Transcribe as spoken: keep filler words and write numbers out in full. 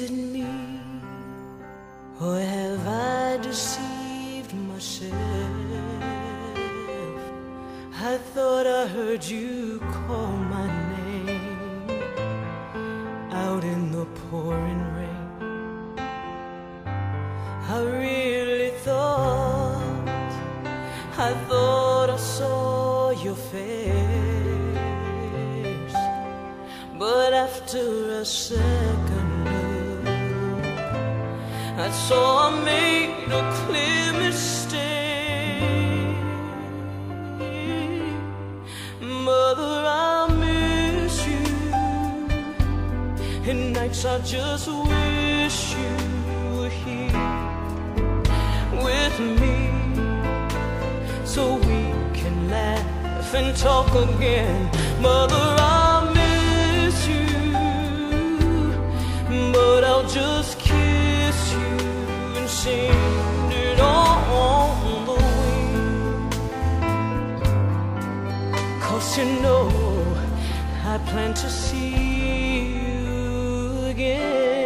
Is it me, or have I deceived myself? I thought I heard you call my name out in the pouring rain. I really thought, I thought I saw your face, but after a second look, I saw I made a clear mistake. Mother, I miss you, and nights I just wish you were here with me, so we can laugh and talk again. Mother, I miss you, but I'll just kiss you and sing it on the wing. 'Cause you know I plan to see you again.